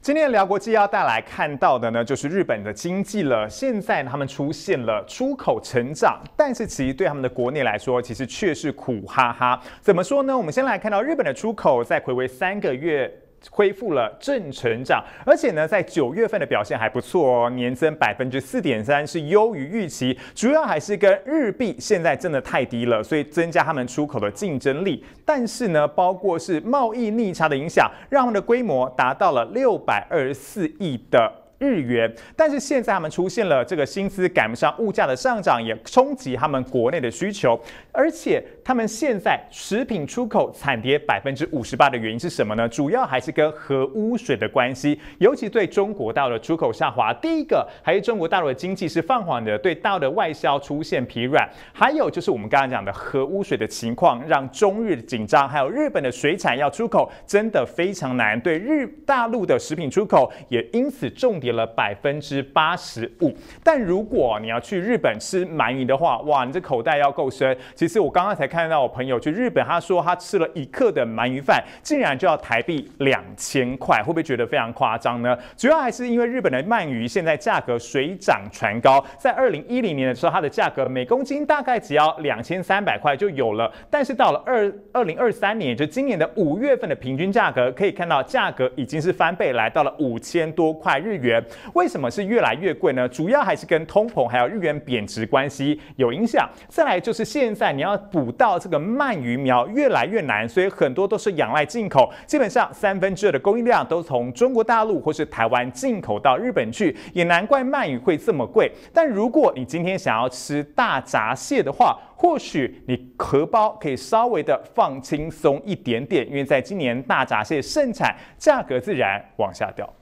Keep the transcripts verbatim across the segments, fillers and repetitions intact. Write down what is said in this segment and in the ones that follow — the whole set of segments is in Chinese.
今天的辽国际要带来看到的呢，就是日本的经济了。现在他们出现了出口成长，但是其实对他们的国内来说，其实却是苦哈哈。怎么说呢？我们先来看到日本的出口在睽违三个月恢复了正成长，而且呢，在九月份的表现还不错哦，年增百分之四点三，是优于预期。主要还是跟日币现在真的太低了，所以增加他们出口的竞争力。但是呢，包括是贸易逆差的影响，让他们的规模达到了六百二十四亿的日元，但是现在他们出现了这个薪资赶不上物价的上涨，也冲击他们国内的需求，而且他们现在食品出口惨跌百分之五十八的原因是什么呢？主要还是跟核污水的关系，尤其对中国大陆的出口下滑。第一个还是中国大陆的经济是放缓的，对大陆的外销出现疲软，还有就是我们刚刚讲的核污水的情况，让中日紧张，还有日本的水产要出口真的非常难，对日大陆的食品出口也因此重跌了百分之八十五。但如果你要去日本吃鳗鱼的话，哇，你这口袋要够深。其实我刚刚才看到我朋友去日本，他说他吃了一克的鳗鱼饭，竟然就要台币两千块，会不会觉得非常夸张呢？主要还是因为日本的鳗鱼现在价格水涨船高，在二零一零年的时候，它的价格每公斤大概只要两千三百块就有了，但是到了二二零二三年，就今年的五月份的平均价格，可以看到价格已经是翻倍，来到了五千多块日元。为什么是越来越贵呢？主要还是跟通膨还有日元贬值关系有影响。再来就是现在你要捕到这个鳗鱼苗越来越难，所以很多都是仰赖进口，基本上三分之二的供应量都从中国大陆或是台湾进口到日本去，也难怪鳗鱼会这么贵。但如果你今天想要吃大闸蟹的话，或许你荷包可以稍微的放轻松一点点，因为在今年大闸蟹盛产，价格自然往下掉。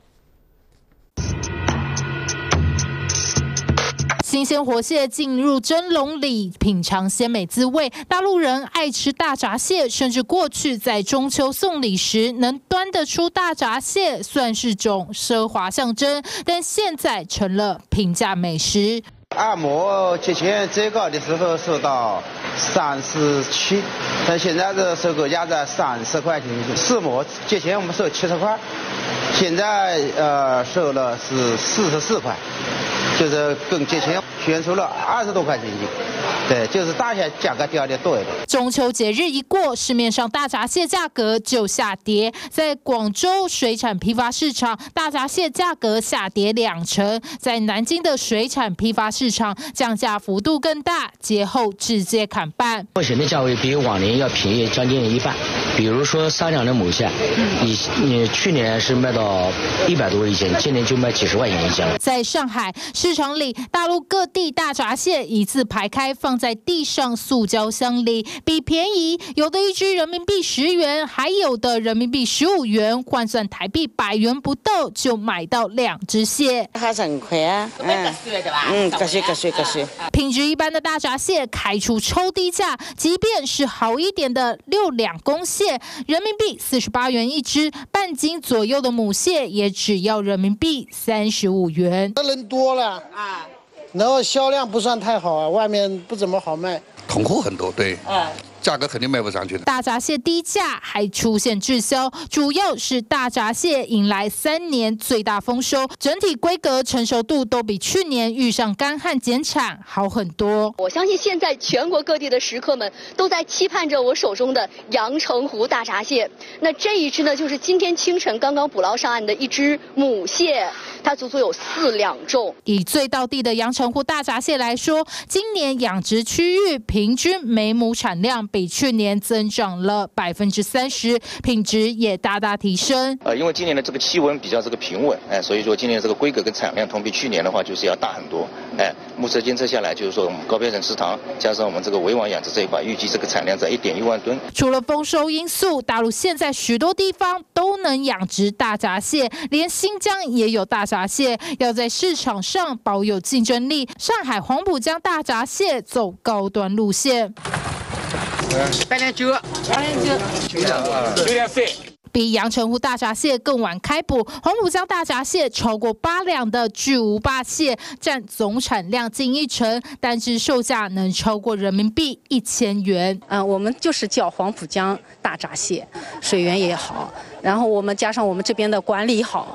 新鲜活蟹进入蒸笼里，品尝鲜美滋味。大陆人爱吃大闸蟹，甚至过去在中秋送礼时能端得出大闸蟹，算是种奢华象征。但现在成了平价美食。 按摩之前最高的时候收到三十七，但现在的收购价在三十块钱一斤。石磨之前我们收七十块，现在呃收了是四十四块。就是跟之前悬殊了二十多块钱一斤，对，就是大蟹价格掉的多一点。 中秋节日一过，市面上大闸蟹价格就下跌。在广州水产批发市场，大闸蟹价格下跌两成；在南京的水产批发市场，降价幅度更大，节后直接砍半。 目前的价位比往年要便宜将近一半。比如说三两的母蟹，你你去年是卖到一百多一斤，今年就卖几十块钱一斤了。 在上海市场里，大陆各地大闸蟹一字排开，放在地上塑胶箱里，比便宜，有的一只人民币十元，还有的人民币十五元，换算台币百元不到就买到两只蟹， 还是很贵啊。嗯，嗯，各税各税各税。 品质一般的大闸蟹开出超低价，即便是好一点的六两公蟹，人民币四十八元一只，半斤左右的母蟹也只要人民币三十五元。 人多了啊，然后销量不算太好啊，外面不怎么好卖， 囤货很多，对，嗯。价格肯定卖不上去的。 大闸蟹低价还出现滞销，主要是大闸蟹迎来三年最大丰收，整体规格成熟度都比去年遇上干旱减产好很多。 我相信现在全国各地的食客们都在期盼着我手中的阳澄湖大闸蟹。那这一只呢，就是今天清晨刚刚捕捞上岸的一只母蟹，它足足有四两重。 以最道地的阳澄湖大闸蟹来说，今年养殖区域平均每亩产量比去年增长了百分之三十，品质也大大提升。 呃，因为今年的这个气温比较这个平稳，哎，所以说今年这个规格跟产量同比去年的话就是要大很多。哎，目测监测下来，就是说我们高标准食堂加上我们这个围网养殖这一块，预计这个产量在一点一万吨。 除了丰收因素，大陆现在许多地方都能养殖大闸蟹，连新疆也有大闸蟹，要在市场上保有竞争力。上海黄浦江大闸蟹走高端路线。 八点九，八点九， 九点四。 比阳澄湖大闸蟹更晚开捕，黄浦江大闸蟹超过八两的巨无霸蟹，占总产量近一成，单只售价能超过人民币一千元。 嗯，我们就是叫黄浦江大闸蟹，水源也好，然后我们加上我们这边的管理好，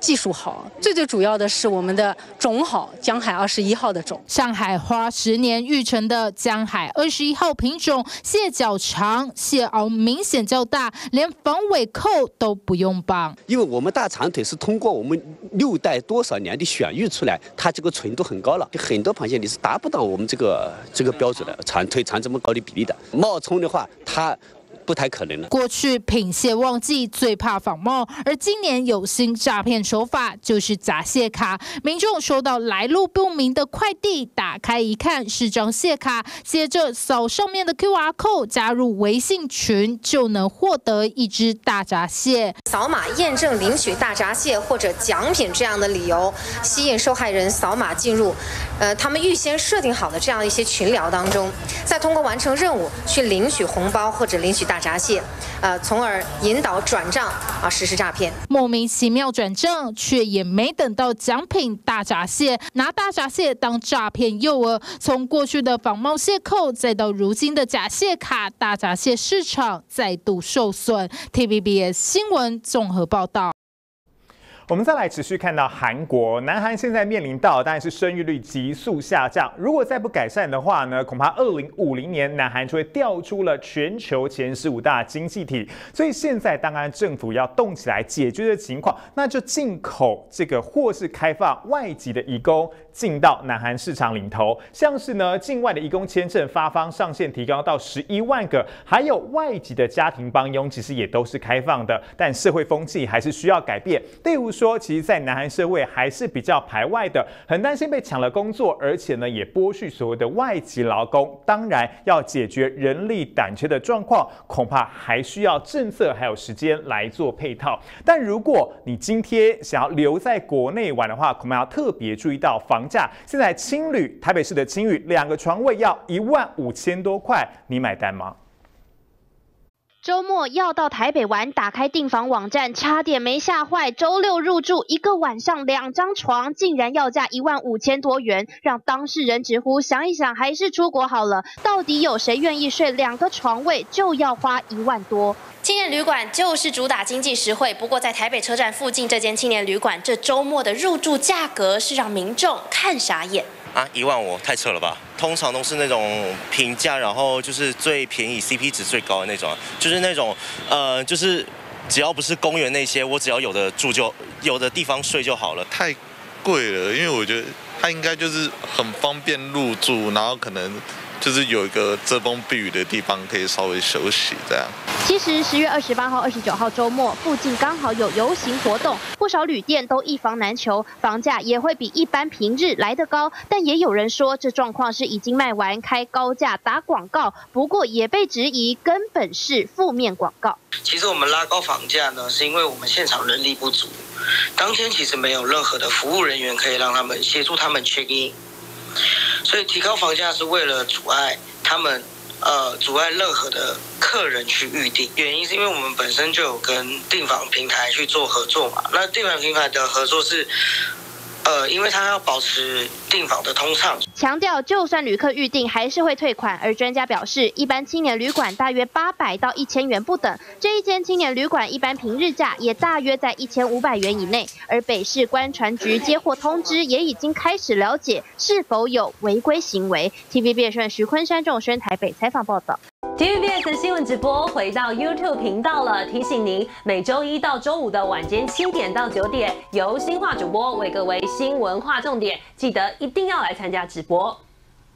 技术好，最最主要的是我们的种好，江海二十一号的种。 上海花十年育成的江海二十一号品种，蟹脚长，蟹螯明显较大，连防尾扣都不用绑。 因为我们大长腿是通过我们六代多少年的选育出来，它这个纯度很高了。很多螃蟹你是达不到我们这个这个标准的，长腿长这么高的比例的。冒充的话，它不太可能了。 过去品蟹旺季最怕仿冒，而今年有新诈骗手法，就是假蟹卡。民众收到来路不明的快递，打开一看是张蟹卡，接着扫上面的 Q R code 加入微信群，就能获得一只大闸蟹。 扫码验证领取大闸蟹或者奖品这样的理由，吸引受害人扫码进入，呃，他们预先设定好的这样一些群聊当中，再通过完成任务去领取红包或者领取大闸蟹，呃，从而引导转账啊，实施诈骗。 莫名其妙转账，却也没等到奖品大闸蟹，拿大闸蟹当诈骗诱饵。从过去的仿冒蟹扣，再到如今的假蟹卡，大闸蟹市场再度受损。T V B S 新闻综合报道。 我们再来持续看到韩国，南韩现在面临到当然是生育率急速下降，如果再不改善的话呢，恐怕二零五零年南韩就会掉出了全球前十五大经济体。所以现在当然政府要动起来解决的情况，那就进口这个或是开放外籍的移工进到南韩市场里头，像是呢境外的移工签证发放上限提高到十一万个，还有外籍的家庭帮佣，其实也都是开放的，但社会风气还是需要改变。例如说，其实，在南韩社会还是比较排外的，很担心被抢了工作，而且呢，也剥削所谓的外籍劳工。当然，要解决人力短缺的状况，恐怕还需要政策还有时间来做配套。但如果你今天想要留在国内玩的话，恐怕要特别注意到房价。现在青旅，台北市的青旅两个床位要一万五千多块，你买单吗？ 周末要到台北玩，打开订房网站，差点没吓坏。周六入住，一个晚上两张床，竟然要价一万五千多元，让当事人直呼想一想还是出国好了。到底有谁愿意睡两个床位就要花一万多？ 青年旅馆就是主打经济实惠，不过在台北车站附近这间青年旅馆，这周末的入住价格是让民众看傻眼。 啊，一万五太扯了吧！通常都是那种平价，然后就是最便宜、C P 值最高的那种，就是那种呃，就是只要不是公园那些，我只要有的住就有的地方睡就好了。 太贵了，因为我觉得它应该就是很方便入住，然后可能就是有一个遮风避雨的地方可以稍微休息这样。 其实十月二十八号、二十九号周末附近刚好有游行活动，不少旅店都一房难求，房价也会比一般平日来得高。但也有人说，这状况是已经卖完，开高价打广告。不过也被质疑根本是负面广告。 其实我们拉高房价呢，是因为我们现场人力不足，当天其实没有任何的服务人员可以让他们协助他们 check in， 所以提高房价是为了阻碍他们。呃，阻碍任何的客人去预定，原因是因为我们本身就有跟订房平台去做合作嘛。那订房平台的合作是，呃，因为它要保持订房的通畅， 强调就算旅客预订还是会退款。而专家表示，一般青年旅馆大约八百到一千元不等，这一间青年旅馆一般平日价也大约在一千五百元以内。而北市观传局接获通知，也已经开始了解是否有违规行为。T V B S 徐坤山、仲轩台北采访报道。 T V B S 新闻直播回到 YouTube 频道了，提醒您每周一到周五的晚间七点到九点，由新化主播为各位新闻划重点，记得一定要来参加直播。